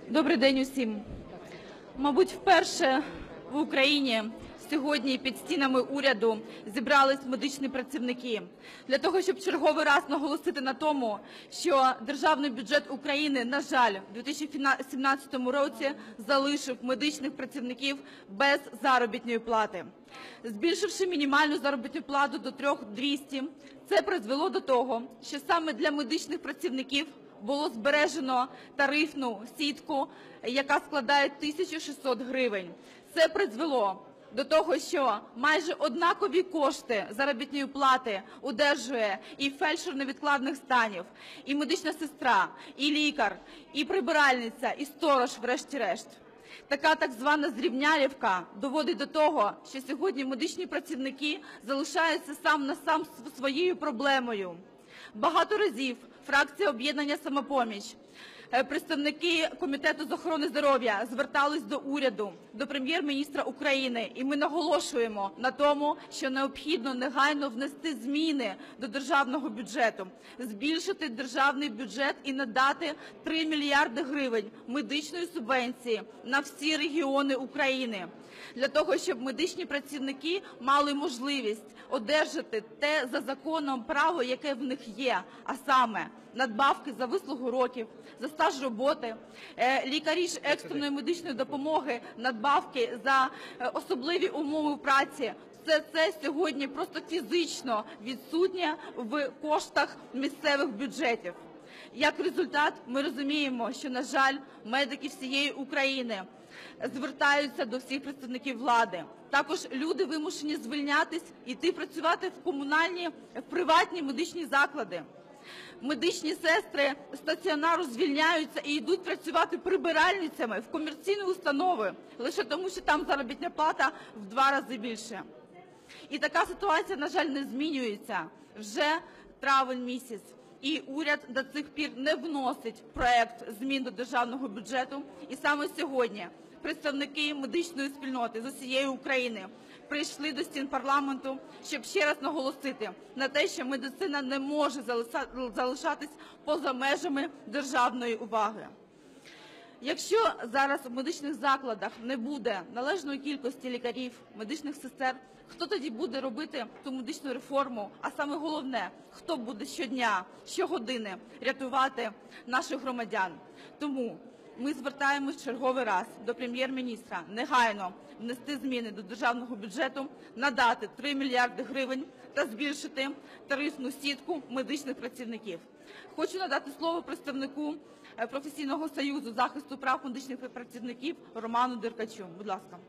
Добрий день усім. Мабуть, вперше в Україні сьогодні під стінами уряду зібрались медичні працівники для того, щоб черговий раз наголосити на тому, що державний бюджет України, на жаль, у 2017 році залишив медичних працівників без заробітної плати. Збільшивши мінімальну заробітну плату до 3200, це призвело до того, що саме для медичних працівників було збережено тарифну сітку, яка складає 1600 гривень. Це призвело до того, що майже однакові кошти заробітної плати одержує і фельдшер невідкладних станів, і медична сестра, і лікар, і прибиральниця, і сторож, врешті-решт. Така так звана зрівнялівка доводить до того, що сьогодні медичні працівники залишаються сам на сам зі своєю проблемою. Багато разів фракція об'єднання «Самопоміч», представники Комітету з охорони здоров'я звертались до уряду, до Прем'єр-міністра України, і ми наголошуємо на тому, що необхідно негайно внести зміни до державного бюджету, збільшити державний бюджет і надати 3 мільярди гривень медичної субвенції на всі регіони України, для того, щоб медичні працівники мали можливість одержати те за законом право, яке в них є, а саме надбавки за вислугу років, за стаж роботи, лікарі ж екстреної медичної допомоги, надбавки за особливі умови праці. Все це сьогодні просто фізично відсутнє в коштах місцевих бюджетів. Як результат, ми розуміємо, що, на жаль, медики всієї України звертаються до всіх представників влади. Також люди вимушені звільнятись, йти працювати в комунальні, в приватні медичні заклади. Медичні сестри стаціонару звільняються і йдуть працювати прибиральницями в комерційні установи, лише тому, що там заробітна плата в 2 рази більше. І така ситуація, на жаль, не змінюється вже травень місяць. І уряд до цих пір не вносить проект змін до державного бюджету. І саме сьогодні представники медичної спільноти з усієї України прийшли до стін парламенту, щоб ще раз наголосити на те, що медицина не може залишатись поза межами державної уваги. Якщо зараз в медичних закладах не буде належної кількості лікарів, медичних сестер, хто тоді буде робити ту медичну реформу? А саме головне, хто буде щодня, щогодини рятувати наших громадян? Тому ми звертаємось черговий раз до Прем'єр-міністра негайно внести зміни до державного бюджету, надати 3 мільярди гривень та збільшити тарифну сітку медичних працівників. Хочу надати слово представнику професійного союзу захисту прав медичних працівників Роману Деркачу. Будь ласка.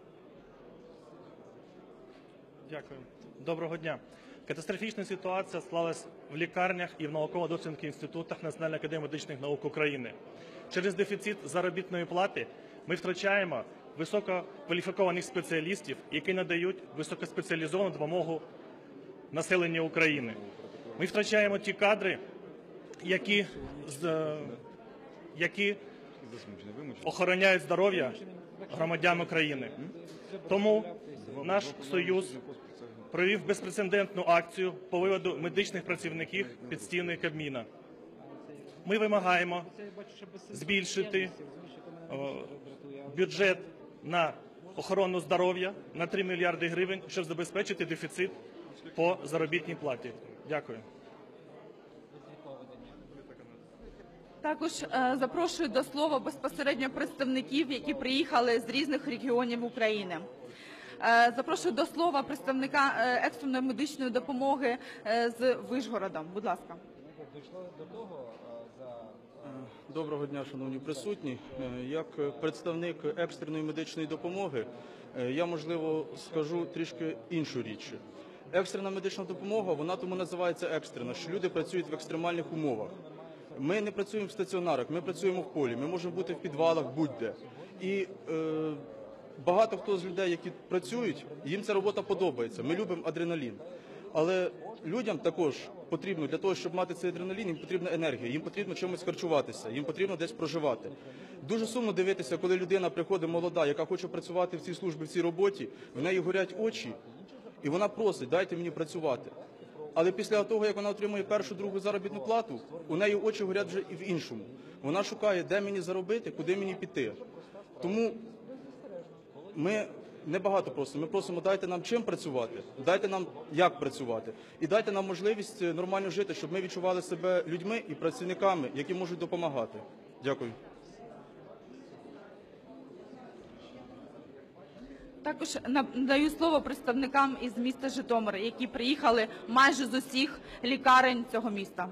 Дякую. Доброго дня. Катастрофічна ситуація склалась в лікарнях і в науково-дослідних інститутах Національної академії медичних наук України. Через дефіцит заробітної плати ми втрачаємо висококваліфікованих спеціалістів, які надають високоспеціалізовану допомогу населенню України. Ми втрачаємо ті кадри, які охороняють здоров'я громадян України. Тому наш Союз провів безпрецедентну акцію по виводу медичних працівників під стіни Кабміна. Ми вимагаємо збільшити бюджет на охорону здоров'я на 3 мільярди гривень, щоб забезпечити дефіцит по заробітній платі. Дякую. Також запрошую до слова безпосередньо представників, які приїхали з різних регіонів України. Запрошую до слова представника екстреної медичної допомоги з Вишгорода. Будь ласка. Доброго дня, шановні присутні. Як представник екстреної медичної допомоги, я, можливо, скажу трішки іншу річ. Екстрена медична допомога, вона тому називається екстрена, що люди працюють в екстремальних умовах. Ми не працюємо в стаціонарах, ми працюємо в полі, ми можемо бути в підвалах, будь-де. І багато хто з людей, які працюють, їм ця робота подобається, ми любимо адреналін. Але людям також потрібно, для того, щоб мати цей адреналін, їм потрібна енергія, їм потрібно чимось харчуватися, їм потрібно десь проживати. Дуже сумно дивитися, коли людина приходить молода, яка хоче працювати в цій службі, в цій роботі, в неї горять очі, і вона просить, дайте мені працювати. Але після того, як вона отримує першу, другу заробітну плату, у неї очі горять вже і в іншому. Вона шукає, де мені заробити, куди мені піти. Тому ми небагато просимо. Ми просимо, дайте нам чим працювати, дайте нам як працювати. І дайте нам можливість нормально жити, щоб ми відчували себе людьми і працівниками, які можуть допомагати. Дякую. Також надаю слово представникам із міста Житомир, які приїхали майже з усіх лікарень цього міста.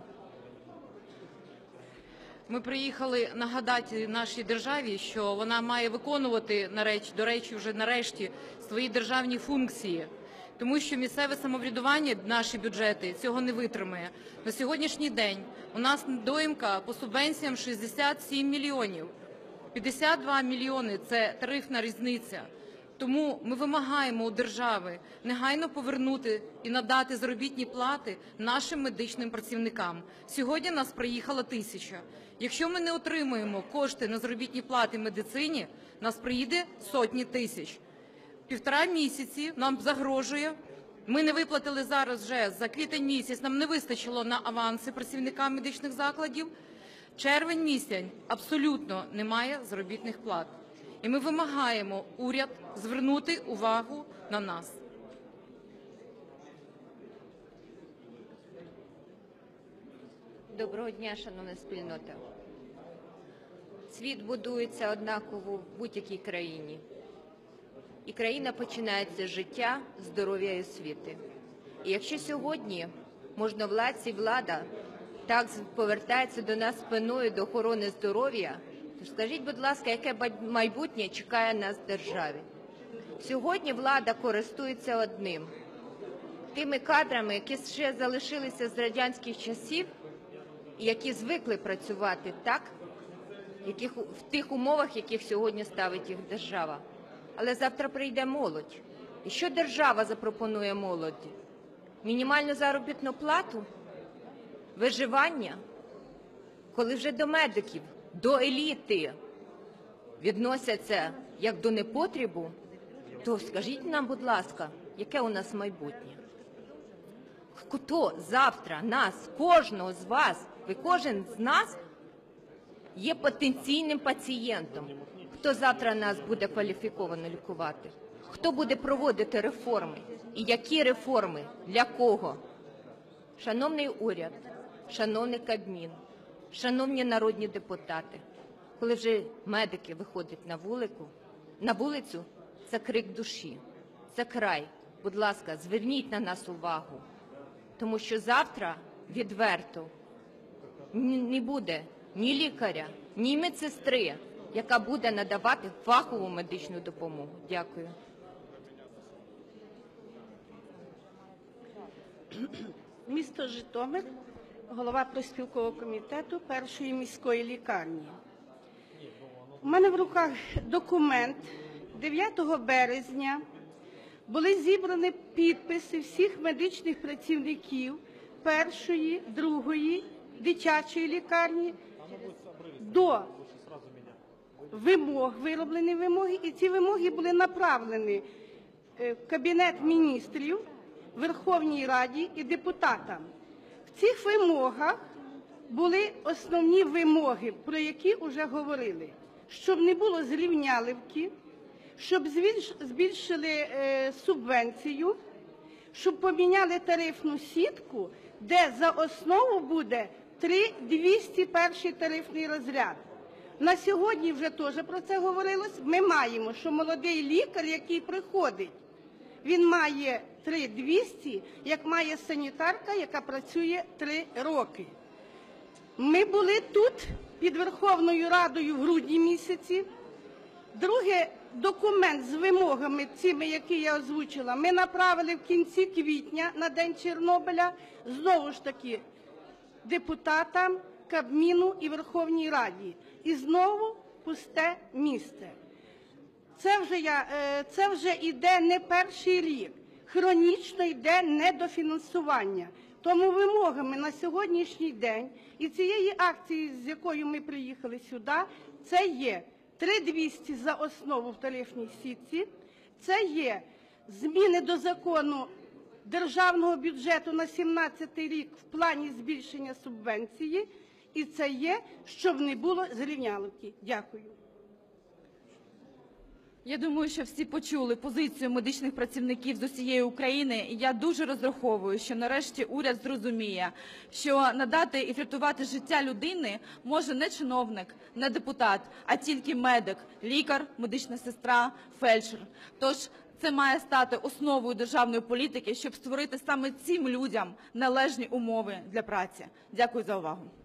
Ми приїхали нагадати нашій державі, що вона має виконувати, до речі, вже нарешті, свої державні функції. Тому що місцеве самоврядування, наші бюджети, цього не витримає. На сьогоднішній день у нас недоїмка по субвенціям 67 мільйонів. 52 мільйони – це тарифна різниця. Тому ми вимагаємо у держави негайно повернути і надати заробітні плати нашим медичним працівникам. Сьогодні нас приїхало 1000. Якщо ми не отримуємо кошти на заробітні плати в медицині, нас приїде сотні тисяч. 1,5 місяці нам загрожує. Ми не виплатили зараз вже за квітень місяць, нам не вистачило на аванси працівникам медичних закладів. Червень місяць абсолютно немає заробітних плат. І ми вимагаємо уряд звернути увагу на нас. Доброго дня, шановна спільнота. Світ будується однаково в будь-якій країні. І країна починається з життя, здоров'я і освіти. І якщо сьогодні можновладці і влада так повертаються до нас спиною до охорони здоров'я, то скажіть, будь ласка, яке майбутнє чекає нас в державі? Сьогодні влада користується одним – тими кадрами, які ще залишилися з радянських часів, і які звикли працювати так, в тих умовах, яких сьогодні ставить їх держава. Але завтра прийде молодь. І що держава запропонує молоді? Мінімальну заробітну плату? Виживання? Коли вже до медиків, до еліти відносяться як до непотребу, то скажіть нам, будь ласка, яке у нас майбутнє? Хто завтра нас, кожного з вас, кожен з нас є потенційним пацієнтом? Хто завтра нас буде кваліфіковано лікувати? Хто буде проводити реформи? І які реформи? Для кого? Шановний уряд, шановний Кабмін, шановні народні депутати, коли вже медики виходять на вулицю, це крик душі, це край. Будь ласка, зверніть на нас увагу, тому що завтра відверто не буде ні лікаря, ні медсестри, яка буде надавати фахову медичну допомогу. Дякую. Місто Житомир, голова профспілкового комітету першої міської лікарні. У мене в руках документ. 9 березня були зібрані підписи всіх медичних працівників першої, другої дитячої лікарні до вимог, вироблені вимоги, і ці вимоги були направлені в Кабінет міністрів, Верховній Раді і депутатам. В цих вимогах були основні вимоги, про які вже говорили. Щоб не було зрівнялівки, щоб збільшили субвенцію, щоб поміняли тарифну сітку, де за основу буде 3200 перший тарифний розряд. На сьогодні вже теж про це говорилось. Ми маємо, що молодий лікар, який приходить, він має 3200, як має санітарка, яка працює 3 роки. Ми були тут під Верховною Радою в грудні місяці. Другий документ з вимогами цими, які я озвучила, ми направили в кінці квітня на День Чорнобиля, знову ж таки, депутатам, Кабміну і Верховній Раді. І знову пусте місце. Це вже йде не перший рік. Хронічно йде недофінансування. Тому вимогами на сьогоднішній день і цієї акції, з якою ми приїхали сюди, це є 3200 за основу в тарифній сітці, це є зміни до закону державного бюджету на 2017 рік в плані збільшення субвенції, і це є, щоб не було зрівняловки. Дякую. Я думаю, що всі почули позицію медичних працівників з усієї України. І я дуже розраховую, що нарешті уряд зрозуміє, що надати і врятувати життя людини може не чиновник, не депутат, а тільки медик, лікар, медична сестра, фельдшер. Тож це має стати основою державної політики, щоб створити саме цим людям належні умови для праці. Дякую за увагу.